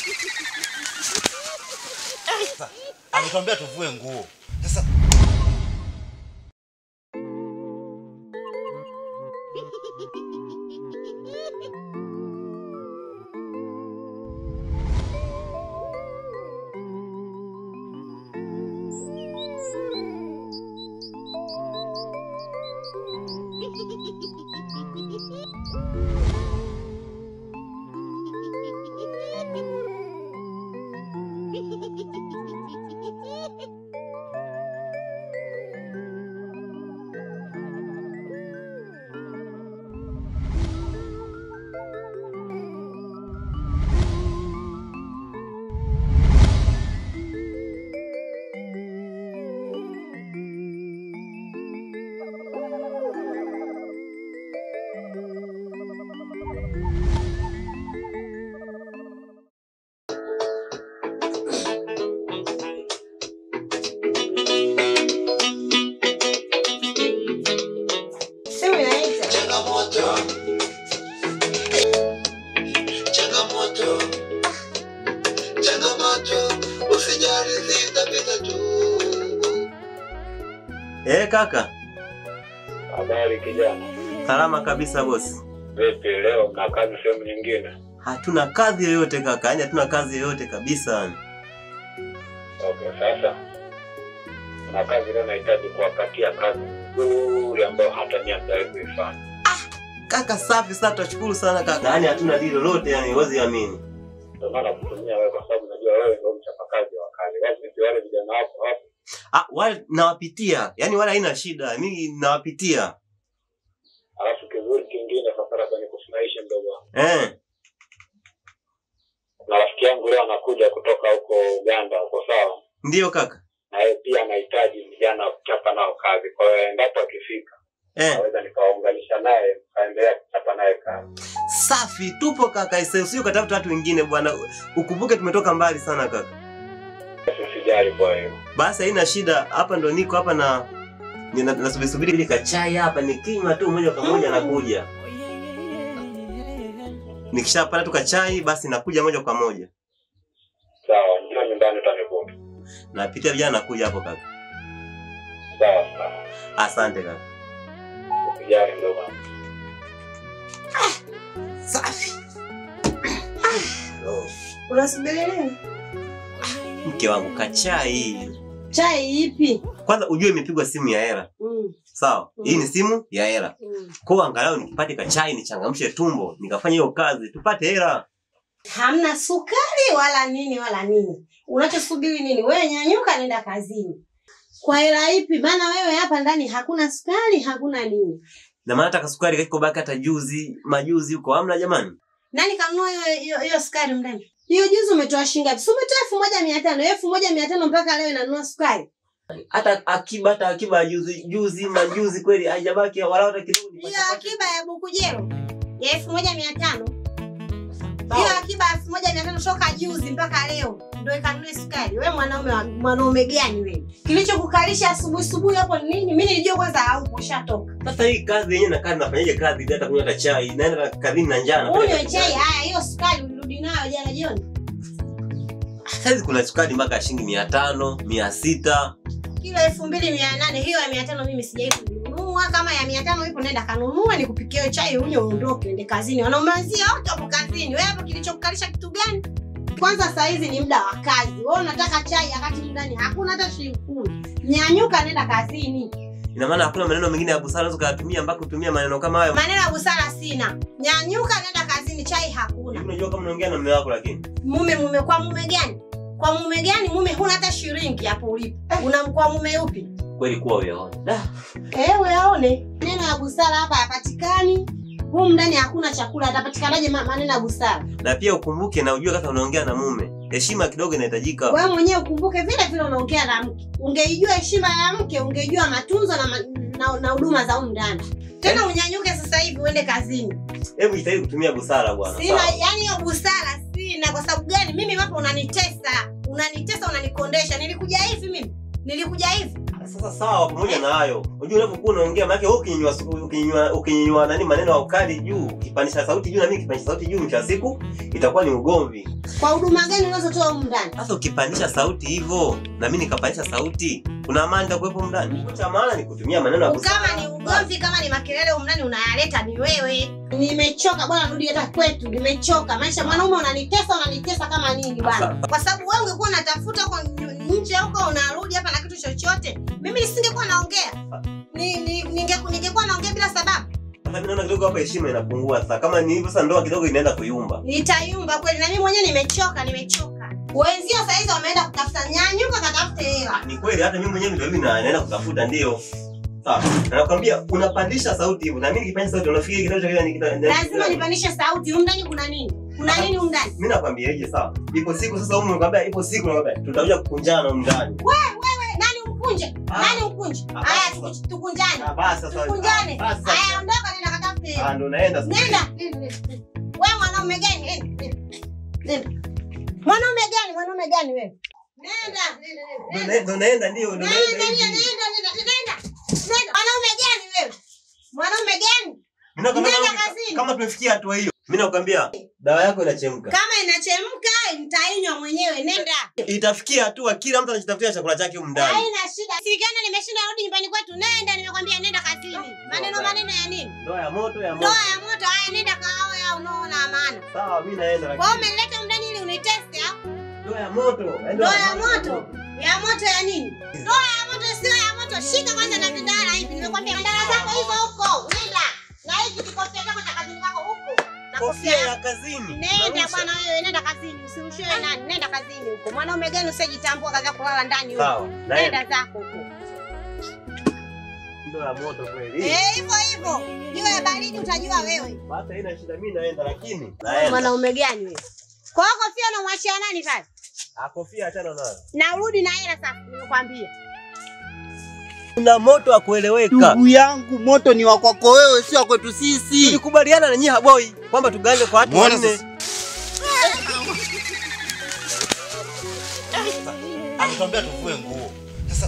Ametuambia tuvue nguo. Sasa kaka. Habari kijana. Salama kabisa bosi. Vipi leo na kazi sehemu nyingine? Hatuna kazi yoyote kaka, yani hatuna kazi yoyote kabisa. Okay, sasa. Na kazi leo nahitaji kuwapatia kazi nzuri ambayo hata nianza kuifanya. Kaka safi sana, tunashukuru sana kaka. Yani hatuna dili lolote, yani huwezi amini. Ndio maana kutumia wewe kwa sababu najua wewe ndio mchapakazi wa kazi. Wapi wale vijana wako hapo? Wale nawapitia. Yani wala haina shida. Mimi nawapitia. Alafu kizuri kingine sasa labda nikufurahishe mdogo wangu. Na rafiki yangu leo anakuja kutoka huko Uganda, uko sawa? Ndio kaka. Na yeye pia anahitaji vijana kuchapa nao kazi. Kwa hiyo endapo akifika, naweza nikawaunganisha naye, kaendelea kuchapa naye kazi. Safi, tupo kaka. Usio katafuta watu wengine bwana. Ukumbuke tumetoka mbali sana kaka. Usijali kwa hiyo. Basi haina shida. Hapa ndo niko hapa na nasubiri ile kachai hapa, nikinywa tu moja kwa moja nakuja. Nikishapata tu kachai basi nakuja moja kwa moja. Sawa, ndio nyumbani utanikuta. Napitia vijana nakuja hapo kaka. Sawa sawa. Asante kaka. Usijali ndogo. Safi. Unasubiri nini? Mke wangu kachai. Chai ipi? Kwanza ujue imepigwa simu ya hela. Sawa. Hii ni simu ya hela. Kwa angalau nikipate kachai nichangamshe tumbo, nikafanya hiyo kazi, tupate hela. Hamna sukari wala nini wala nini. Unachosubiri nini? Wewe nyanyuka nenda kazini. Kwa hela ipi? Maana wewe hapa ndani hakuna sukari, hakuna nini. Na maana hata sukari kiko baki hata majuzi huko hamna jamani. Nani kanunua hiyo sukari ndani? Hiyo juzi umetoa shilingi ngapi? Umetoa 1500. 1500 mpaka leo inanunua sukari. Hata akiba majuzi kweli haijabaki wala hata kidogo. Hiyo akiba ya Bukujero ya 1500. Hiyo akiba 1500 toka juzi mpaka leo ndio ikanunua sukari. Wewe mwanaume gani wewe? Kilichokukalisha asubuhi hapo ni nini? Mimi nilijua kwanza haupo shatoka. Sasa hii kazi yenyewe na kazi nafanyaje kazi hata kunywa hata chai. Naenda kazini na njaa. Unywe chai haya, hiyo sukari ulirudi nayo jana jioni. Sasa kuna sukari mpaka shilingi 500, 600. Kilo 2800, hiyo ya 500 mimi sijai kununua. Kama ya 500 ipo nenda kanunua nikupikie chai unywe uondoke ende kazini. Wanaumazia wote hapo kazini. Wewe hapo kilichokukalisha kitu gani? Kwanza saa hizi ni muda wa kazi. Wewe unataka chai wakati ndani hakuna hata shilingi 10. Nyanyuka nenda kazini. Ina maana hakuna maneno mengine ya busara unaweza kutumia mpaka kutumia maneno kama hayo. Maneno ya busara sina. Nyanyuka nenda kazini, chai hakuna. Unajua kama unaongea na mume wako lakini. Mume kwa mume gani? Kwa mume gani? Mume huna hata shilingi hapo ulipo. Unamkwa mume upi? Kweli kuwa uyaone. Uyaone. Neno ya busara hapa hapatikani. Humu ndani hakuna chakula, atapatikanaje maneno ya busara? Na pia ukumbuke na ujue kama unaongea na mume, heshima kidogo inahitajika. Wewe mwenyewe ukumbuke vile unaongea na mke. Ungeijua heshima ya mke, ungejua matunzo na huduma za humu ndani. Tena unyanyuke sasa hivi uende kazini. Hebu jitahidi kutumia busara bwana. Sina, yani hiyo busara sina. Kwa sababu gani? Mimi hapo unanitesa, unanikondesha. Nilikuja hivi mimi? Nilikuja hivi? Sasa sawa pamoja na hayo. Unajua unapokuwa unaongea maana wewe ukinyanyua nani maneno ya ukali juu, ukipandisha sauti juu na mimi kipandisha sauti juu, mwisho wa siku itakuwa ni ugomvi. Kwa huduma gani unazotoa huko ndani? Sasa ukipandisha sauti hivyo na mimi nikapandisha sauti, kuna amani kuwepo ndani. Cha maana ni kutumia maneno ya busara. Kama ni ugomvi, kama ni makelele huko ndani unayaleta ni wewe. Nimechoka bwana, rudi hata kwetu. Nimechoka. Maisha mwanaume unanitesa kama nini bwana? Kwa sababu wewe ungekuwa unatafuta huko nje huko unarudi hapa na kitu chochote. Mimi nisingekuwa naongea. Ningekuwa naongea bila sababu. Sasa mimi naona kidogo hapa heshima inapungua sasa. Kama ni hivyo sasa ndoa kidogo inaenda kuyumba. Nitayumba kweli na mimi mwenyewe nimechoka. Wenzio sasa hizo wameenda kutafuta nyanyuka katafute hela. Ni kweli hata mimi mwenyewe ndio hivi naenda kutafuta ndio. Sawa. Na nakwambia unapandisha sauti hivyo na mimi nikipandisha sauti unafikiri kidogo cha kile lazima nipandishe sauti. Huko ndani kuna nini? Kuna nini huko ndani? Mimi nakwambia hivi sawa. Ipo siku sasa huko nakwambia ipo siku nakwambia tutakuja kukunjana huko ndani. Wewe nani ukunje? Nani ukunje? Haya tukunjane. Basi sasa. Tukunjane. Haya ondoka nenda katafute hela. Ndio naenda sasa. Nenda. Wewe mwanaume gani? Nenda. Mwanaume gani wewe? Nenda. Ndio naenda ndio. Nenda. Mwanaume gani? Kama tumefikia hatua hiyo. Mimi nakwambia dawa yako inachemka. Kama inachemka nitainywa mwenyewe. Nenda. Itafikia hatua kila mtu anajitafutia chakula chake huko ndani. Haina shida. Sikana nimeshinda rudi nyumbani kwetu. Nenda nimekwambia nenda kazini. Maneno ya nini? Ndoa ya moto. Haya nenda kaoe au unaona amana. Sawa mimi naenda lakini. Kwa umeleta mndani ili uniteste au? Ndoa ya moto. Ya moto ya nini? Ndoa ya moto sio ya moto. Shika kwanza na vidara hivi. Nimekwambia vidara zako hizo huko. Nenda. Na hiki kikofia chako cha kazini kako huko. Kofia ya kazini. Nenda bwana wewe, nenda kazini. Usimshoe nani? Nenda kazini huko. Mwanaume gani usijitambua kaza kulala ndani huko. Sawa. Nenda zako huko. Ndoa ya moto kweli. Hivyo. Hiyo ya baridi utajua wewe. Basi haina shida mimi naenda lakini. Mwanaume gani wewe? Kwa hiyo kofia unamwachia nani pale? Kofia achana nayo. Na urudi na hela sasa, nimekwambia. Kuna moto wa kueleweka. Ndugu yangu, moto ni wa kwako wewe, sio wa kwetu sisi. Tulikubaliana na nyinyi haboi kwamba tugande kwa watu wanne. Akituambia tuvue nguo. Sasa